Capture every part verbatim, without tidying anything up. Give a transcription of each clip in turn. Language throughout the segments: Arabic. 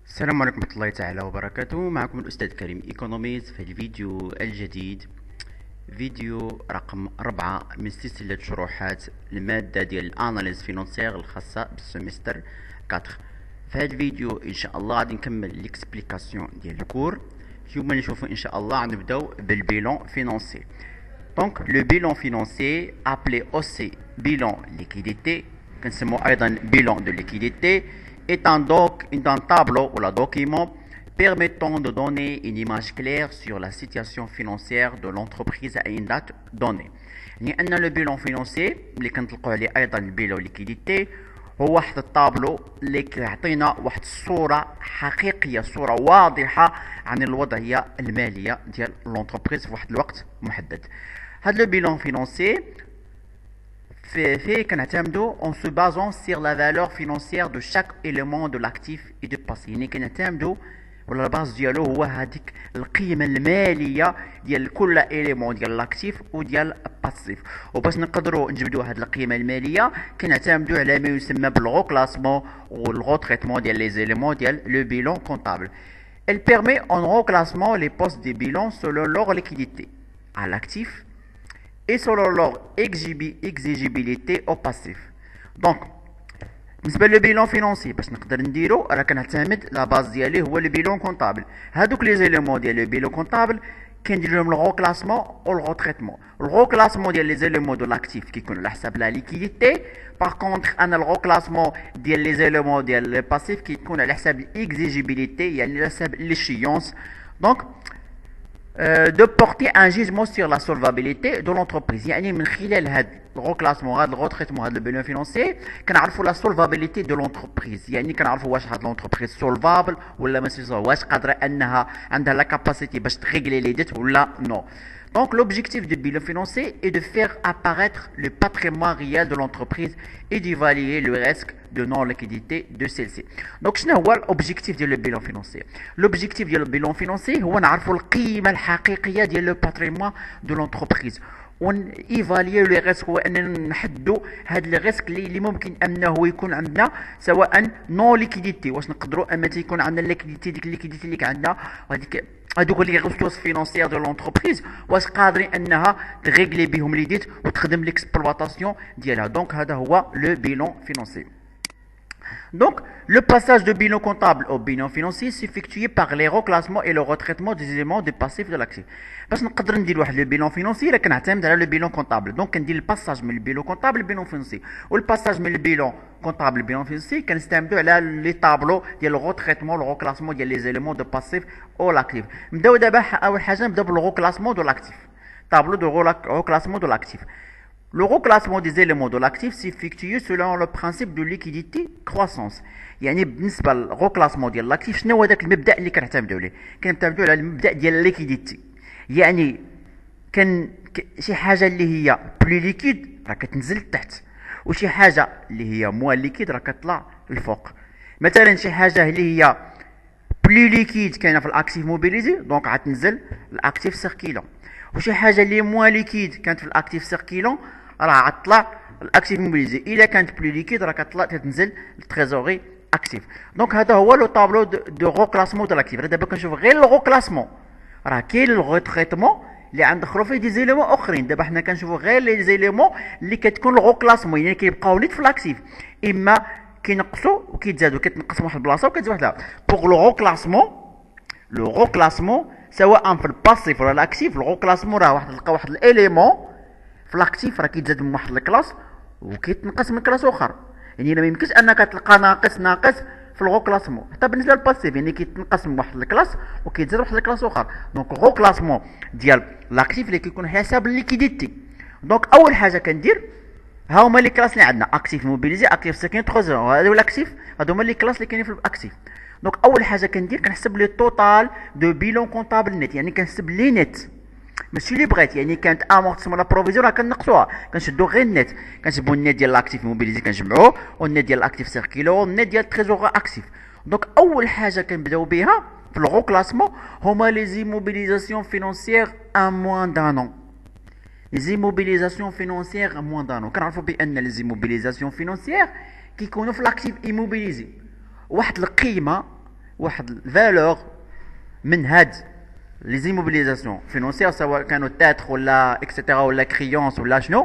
السلام عليكم ورحمة الله تعالى وبركاته. معكم الأستاذ كريم إيكونوميز في الفيديو الجديد، فيديو رقم أربعة من سلسلة شروحات المادة ديال الأناليز فينونسيير الخاصة بالسمستر أربعة. في هذا الفيديو إن شاء الله غادي نكمل ليكسبليكاسيون ديال الكور. اليوم نشوفو إن شاء الله غنبداو بالبيلون فينونسي. دونك لو بيلون فينونسي appelé aussi bilan liquidité كنسمو أيضا bilan de liquidité est un doc, un tableau ou un document permettant de donner une image claire sur la situation financière de l'entreprise à une date donnée. لأن لو بيلون فينونسي اللي كنطلقوا عليه أيضا البيلون ليكيديتي هو واحد الطابلو اللي كيعطينا واحد الصورة حقيقية، صورة واضحة عن الوضعية المالية ديال لونتربريز في واحد الوقت محدد. هاد لو بيلون فينونسي fait كنعتمدو on se basant sur la valeur financière de chaque élément de l'actif et du passif. يعني كنعتمدو ولا الباز ديالو هو هذيك القيمه الماليه ديال كل اليمون ديال لاكتيف وديال الباسيف. وباش نقدروا نجبدوا هذه القيمه الماليه كنعتمدوا على ما يسمى بالغو كلاسمون والغو تريتمون ديال لي زيليمون ديال لو بيلون كونطابل. Elle permet en reclassement les postes des bilans selon leur liquidité à l'actif et selon leur exigibilité au passif. Donc بالنسبه للبيلون فينونسي باش نقدر نديرو راه كنعتمد لا باز ديالي هو لو بيلون كونطابل. هادوك لي زيليمون ديال لو بيلون كونطابل كندير لهم الغو كلاسمون و الغو تريتمون. الغو كلاسمون ديال لي زيليمون دو لاكتيف كيكون على حساب لا ليكيديتي. باغ كونطخ انا الغو كلاسمون ديال لي زيليمون ديال لي باسيف كيكون على حساب الاكزيجيبيليتي، يعني على حساب ليشيونس. دونك de porter un jugement sur la solvabilité de l'entreprise. يعني من خلال هذا الغوكلاسمون هذا الغوتريتمون هذا البيلون فينونسي كنعرفوا لا سولفابيليتي دو لونتربريز، يعني كنعرفوا واش هاد لونتربريز سولفابل ولا ماشي، واش قادره انها عندها لا كاباسيتي باش تريغلي لي ديت ولا نو. Donc l'objectif du bilan financier est de faire apparaître le patrimoine réel de l'entreprise et d'évaluer le risque de non-liquidité de celle-ci. Donc شنو هو l'objectif ديال le bilan financier؟ L'objectif ديال le bilan financier هو نعرفوا القيمة الحقيقية ديال le patrimoine de l'entreprise ون ايفاليو لي ريسك، هو اننا نحدوا هاد لي ريسك اللي, اللي ممكن انه يكون عندنا سواء نو ليكيديتي، واش نقدروا اما تيكون عندنا ليكيديتي ديك الليكيديتي اللي عندنا وهذيك هذوك لي ريسورس فينونسيير دو لونتربريز واش قادرين انها تريغلي بهم لي ديت وتخدم ليكسبلواتاسيون ديالها. دونك هذا هو لو بيلون فينونسي. Donc, le passage de bilan comptable au bilan financier s'effectue par les reclassements et le retraitement des éléments du passif de l'actif. باش نقدر ندير واحد لو بيلون فينونسي راه كنعتمد على لو بيلون كونطابل. دونك كندير الباساج من البيلون كونطابل للبيلون فينونسي، والباساج من البيلون كونطابل للبيلون فينونسي كنستعمدوا على لي طابلو ديال الغو تريتمون الغو كلاسمون ديال لي زيليمون دو باسيف او لاكتيف. نبداو دابا اول حاجه نبداو بالغو كلاسمون دو لاكتيف، طابلو دو غو كلاسمون دو لاكتيف. Le reclassement des éléments de l'actif s'effectue selon le principe de liquidité croissance. يعني بالنسبه للغوكلاسمون ديال لاكتيف شنو هو داك المبدا اللي كنعتمدوا عليه؟ كنعتمدوا على المبدا ديال الليكيديتي. يعني كان شي حاجه اللي هي بلي ليكيد راه كتنزل لتحت، وشي حاجه اللي هي موان ليكيد راه كتطلع للفوق. مثلا شي حاجه اللي هي بلي ليكيد كاينه في الاكتيف موبيليزي دونك غتنزل الاكتيف سيركيلون، وشي حاجه اللي موان ليكيد كانت في الاكتيف سيركيلون راه غتطلع الاكتيف موبيليزي. الا كانت بلي ليكيد راه كتطلع تنزل التريزوري اكتيف. دونك هذا هو لو طابلو دو غو كلاسمون دو لاكتيف. دابا كنشوف غير الغو كلاسمون، راه كاين الغو تريتمون اللي عندخلو فيه دي زيليمون اخرين. دابا حنا كنشوفوا غير لي زيليمون اللي كتكون الغو كلاسمون، يعني كيبقاو نيت في الاكتيف، اما كينقصوا وكيتزادوا، كتنقص من واحد البلاصه وكتزيد واحد البلاصه. بوغ لو غو كلاسمون لو غو كلاسمون سواء في الباسيف ولا الاكتيف، الغو كلاسمون راه واحد تلقى واحد الاليمون في الاكتيف راه كيتزاد من واحد الكلاس وكيتنقص من كلاس اخر. يعني ما يمكنش انك تلقى ناقص ناقص في الغو كلاسمون. حتى بالنسبه للباسيف يعني كيتنقص من واحد الكلاس وكيتزاد واحد الكلاس اخر. دونك الغو كلاسمون ديال لاكتيف اللي كيكون حساب الليكيديتي. دونك اول حاجه كندير ها هما لي كلاس اللي عندنا اكتيف موبيليزي اكتيف ساكن تخزن، هادو الاكتيف هادو هما لي كلاس اللي كاينين في الاكتيف. دونك اول حاجه كندير كنحسب لي توتال دو بيلون كونطابل نيت، يعني كنحسب لي نيت ماشي لي بغيت. يعني كانت امورتيسمون لا بروفيزيون راه كنقصوها كنشدو غير النيت، كنجيبو النيت ديال لاكتيف موبيليزي كنجمعوه والنيت ديال الاكتيف سيركيلو والنيت ديال تريزور اكتيف. دونك اول حاجه كنبداو بها في الغو كلاسمون هما لي زيموبيليزاسيون فينونسيير ان موان دان ان. لي زيموبيليزاسيون فينونسيير ان موان دان ان كنعرفوا بان لي زيموبيليزاسيون فينونسيير كيكونوا في الاكتيف ايموبيليزي واحد القيمه واحد الفالور من هاد لي زيموبيليزاسيون فينونسيير، سواء كانوا تاتر ولا اكسيتيرا ولا كريونس ولا شنو،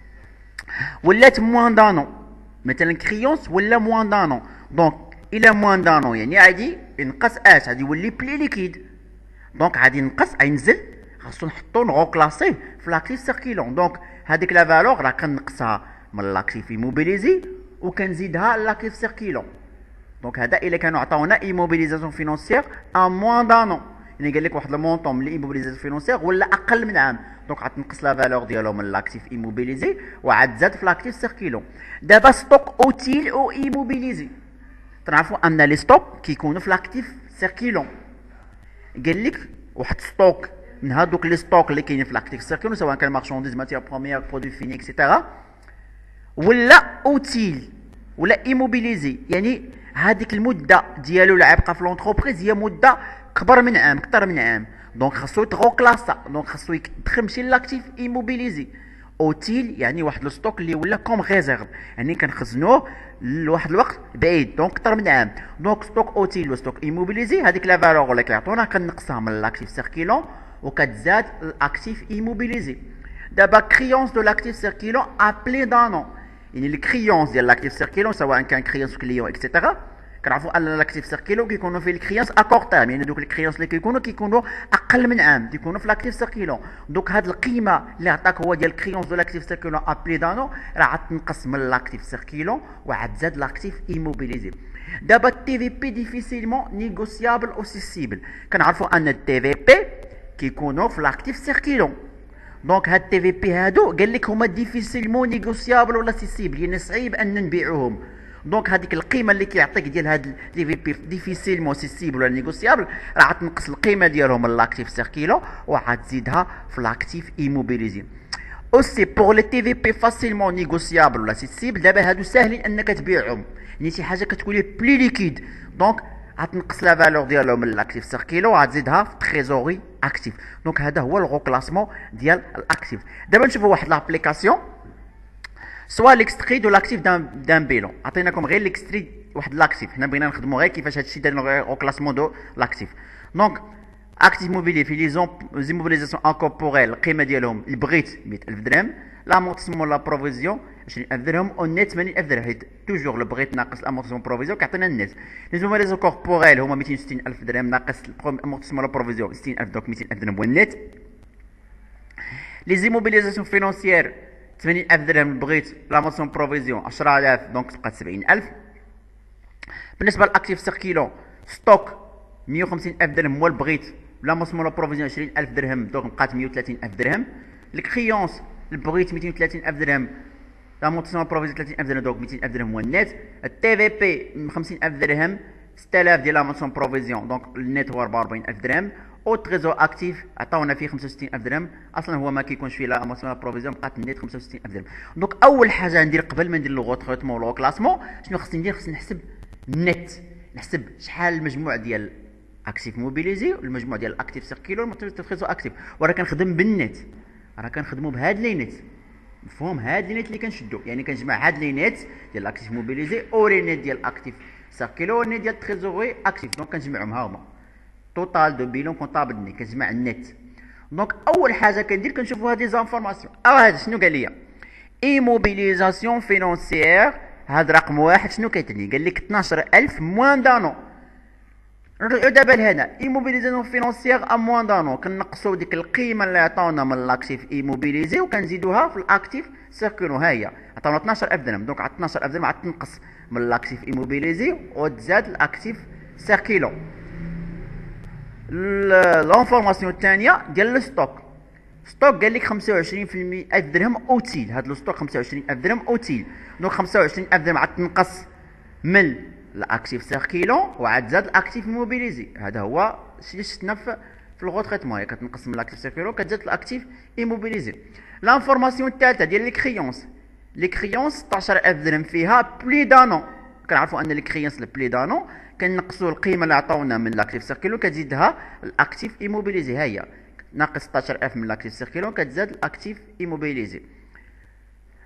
ولات موان دانون. مثلا كريونس ولا موان دانون، دونك الى موان دانون يعني غادي ينقص اش، غادي يولي بلي ليكيد. دونك غادي ينقص غينزل، خاصو نحطو نغو كلاسيه في لاكتيف سيركيلون. دونك هذيك لا فالور راه كنقصها من لاكتيف ايموبيليزي وكنزيدها لاكتيف سيركيلون. دونك هذا الا كانوا عطاونا ايموبيليزاسيون فينونسيير ا موان دانون، يعني قال لك واحد المونطون من الايموبيليزاسيون فينونسيير ولا اقل من عام، دونك غتنقص لا فالور ديالو من لاكتيف ايموبيليزي وعاد زاد في لاكتيف سيركيلون. دابا ستوك اوتيل او ايموبيليزي، تعرفوا ان لي ستوك كيكونوا في لاكتيف سيركيلون. قال لك واحد ستوك من هادوك لي ستوك اللي كاينين في لاكتيف سيركيلون، سواء كان مارشانديز ماتيير بروميير برودوي فيني اكسيتيرا، ولا اوتيل ولا ايموبيليزي، يعني هذيك المده ديالو اللي عابقه في لونتربريز هي مده كبر من عام، كثر من عام، دونك خاصو يتغو كلاسا، دونك خاصو يدخل ماشي لاكتيف ايموبيليزي. اوتيل يعني واحد لو ستوك اللي ولا كوم ريزيرف، يعني كنخزنوه لواحد الوقت بعيد، دونك كثر من عام. دونك ستوك اوتيل وستوك ايموبيليزي هذيك لا فالور اللي كيعطونا كنقصها من لاكتيف سيركيلون وكتزاد الاكتيف ايموبيليزي. دابا كريونس دو لاكتيف سيركيلون ابلي دانون، يعني الكريونس ديال لاكتيف سيركيلون سواء كان كريونس كليون اكسيتيرا، كنعرفوا ان لاكتيف سيركيلون كيكونوا فيه الكريونس اكور تيرم، يعني دوك الكريونس اللي كيكونوا كيكونوا اقل من عام كيكونوا في لاكتيف سيركيلون. دونك هاد القيمه اللي عطاك هو ديال الكريونس دو لاكتيف سيركيلون ابلي دانون راه عاد تنقص من لاكتيف سيركيلون وعاد زاد لاكتيف ايموبيليزي. دابا التي في بي ديفيسيلمون نيغوسيابل او سيسيبل، كنعرفوا ان التي في بي كيكونوا في لاكتيف سيركيلون. دونك هاد التي في بي هادو قال لك هما ديفيسيلمون نيغوسيابل ولا سيسيبل، يعني صعيب ان نبيعوهم. دونك هذيك القيمه اللي كيعطيك ديال هاد التي في بي ديفيسيلمون سيسيبل ولا نيغوسيابل راه غتنقص القيمه ديالهم من لاكتيف سيركيلون وعاد تزيدها في لاكتيف ايموبيليزي. اوسي بور لي تي في بي فاسيلمون نيغوسيابل ولا سيسيبل، دابا هادو ساهلين انك تبيعهم، يعني شي حاجه كتكون بلي ليكيد، دونك غتنقص لا فالور ديالهم من لاكتيف سيركيلون وعاد تزيدها في تريزوري اكتيف. دونك هذا هو الغو كلاسمون ديال الاكتيف. دابا نشوفوا واحد لابليكاسيون سوا ليكستري دو لاكتيف دان دان بيلون. عطيناكم غير ليكستري واحد لاكتيف، حنا بغينا نخدموا غير كيفاش هادشي داير او كلاسمون دو لاكتيف. دونك اكتيف موبيلي في لي زيموبيليزاسيون انكوربوريل القيمه ديالهم البغيت مية ألف درهم، لامورتيسمون لا بروفيزيون عشرين ألف درهم، والنيت ثمانين ألف درهم، حيت توجور البغيت ناقص الامورتيسمون بروفيزيون كيعطينا النيت. لي زيموبيليزاسيون كوربوريل هما مئتين وستين ألف درهم ناقص الامورتيسمون لا بروفيزيون ستين ألف، دونك مئتين ألف درهم هو النيت. لي زيموبيليزاسيون فينونسيير ثمانين ألف درهم البغيت، لامورتيسمون بروفيزيون عشرة آلاف، دونك تبقى سبعين ألف. بالنسبه للاكتيف سيركيلون ستوك مئة وخمسين ألف درهم هو البغيت، لامورتيسمون لا بروفيزيون عشرين ألف درهم، دونك بقات مئة وثلاثين ألف درهم. الكريونس البغيت مئتين وثلاثين ألف درهم، لامورتيسمون لا بروفيزيون ثلاثين ألف درهم، دونك مئتين ألف درهم هو النت. التي في بي خمسين ألف درهم، ستة آلاف ديال لامورتيسمون بروفيزيون، دونك النت هو أربعة وأربعين ألف درهم. او تريزور اكتيف عطاونا فيه خمسة وستين ألف درهم، اصلا هو ما كيكونش فيه لا امورتيسمون لا بروفيزيون، بقات النت خمسة وستين ألف درهم. دونك اول حاجه ندير قبل ما ندير لو غوتريتمون لو كلاسمون شنو خصني ندير؟ خصني نحسب النت، نحسب شحال المجموع ديال اكتيف موبيليزي والمجموع ديال اكتيف سيركيلون والتريزور اكتيف، وراه كنخدم بالنت، راه كنخدموا بهاد لي نت، مفهوم؟ هاد لي نت اللي كنشدو، يعني كنجمع هاد لي نت ديال اكتيف موبيليزي او لي نت ديال اكتيف سيركيلون والنت ديال تريزوري اكتيف، دونك كنجمعهم ها هما توتال دو بيلون كونطابل ني، كنجمع النت. دونك اول حاجه كندير كنشوفوا هاد لي زانفورماسيون. اه هذا شنو قال لي؟ ايموبيليزاسيون فينونسيير، هاد رقم واحد شنو كيتعني؟ قال لك اثناش ألف موان دانون. نرجعوا دابا لهنا ايموبيليزاسيون فينونسيير ا موان دانون، كنقصوا ديك القيمه اللي عطاونا من لاكتيف ايموبيليزي وكنزيدوها في الاكتيف سيركيلون، ها هي عطاونا اثناش ألف درهم، دونك على اثناش ألف درهم عاد تنقص من لاكتيف ايموبيليزي وتزاد الاكتيف سيركيلون. لانفورماسيون الثانيه ديال الستوك، ستوك قال لك خمسة وعشرين ألف درهم اوتيل، هذا الستوك خمسة وعشرين ألف درهم اوتيل، دونك خمسة وعشرين ألف درهم عاد تنقص من الاكتيف سيركيلون وعاد زاد الاكتيف موبيليزي. هذا هو اللي شفنا في في الغوتريتمون، هي كتنقص من الاكتيف سيركيلون كتزاد الاكتيف ايموبيليزي. لانفورماسيون الثالثه ديال لي كريونس، لي كريونس ستاشر ألف درهم فيها بلي دانون، كنعرفوا ان لي كريونس بلي دانون كنقصوا القيمه اللي عطاونا من لاكتيف سيركيلون كتزيدها الاكتيف ايموبيليزي، ها هي ناقص ستاشر ألف من لاكتيف سيركيلون كتزاد الاكتيف ايموبيليزي.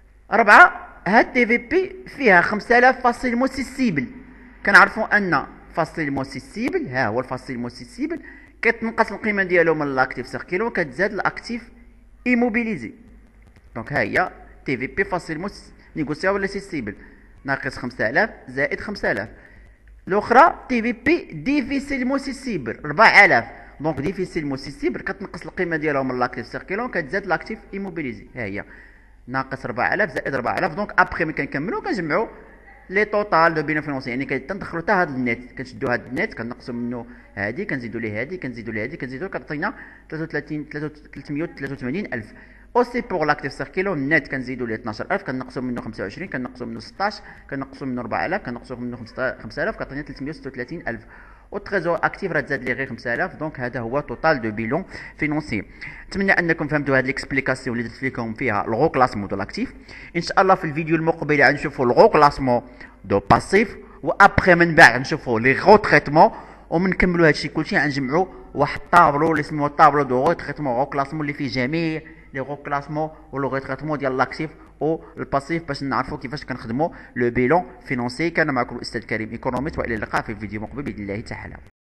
أربعة، هاد تي في بي فيها خمسة آلاف فاسيلمون سيسيبل، كنعرفوا ان فاسيل موسيسيبل، ها هو الفاسيل موسيسيبل، كتنقص القيمه ديالو من لاكتيف سيركيلون وكتزاد الاكتيف ايموبيليزي. دونك ها هي تي في بي فاسيل موس نيغوسيابل ولا سيسيبل ناقص خمسة آلاف زائد خمسة آلاف. الاخرى تي في بي ديفيسيل موسيسيبل أربعة آلاف. دونك ديفيسيل موسيسيبل كتنقص القيمه ديالها من لاكتيف سيركيلون كتزاد لاكتيف ايموبيليزي، ها هي ناقص أربعة آلاف زائد أربعة آلاف. دونك ابخي ملي كنكملو كنجمعو لي توتال دو بيلون فينونسي، يعني كندخلو حتى هاد النيت، كنشدو هاد النيت كنقصو منه هادي كنزيدو ليه هادي كنزيدو ليه هادي كنزيدو كتعطينا ثلاثة وثلاثين ثلاثمية وثلاثة وثمانين ألف. اوسي بوغ لاكتيف سيركيلون النيت كنزيدو ليه اثناش ألف كنقصو منه خمسة وعشرين كنقصو منه ستاش كنقصو منه أربعة آلاف كنقصو منه خمسة آلاف كتعطينا ثلاثمية وستة وثلاثين ألف. والتريزور اكتيف راه تزاد ليه غير خمسة آلاف. دونك هذا هو توتال دو بيلون فينونسي. نتمنى انكم فهمتوا هذه ليكسبليكاسيون اللي درت لكم فيها الغو كلاسمون دو لاكتيف. ان شاء الله في الفيديو المقبل غنشوفوا الغو كلاسمون دو باسيف، وابخي من بعد نشوفوا لي غو تريتمون ومنكملوا هادشي كلشي غنجمعوا واحد الطابلو اللي اسمه طابلو دو غو تريتمون غو كلاسمون اللي فيه جميع لي غو كلاسمون ولو غو تريتمون ديال لاكتيف او الباسيف باش نعرفوا كيفاش كنخدموا لو بيلون فينونسي. كان معكم الاستاذ كريم ايكونوميست، والى اللقاء في فيديو مقبل باذن الله تعالى.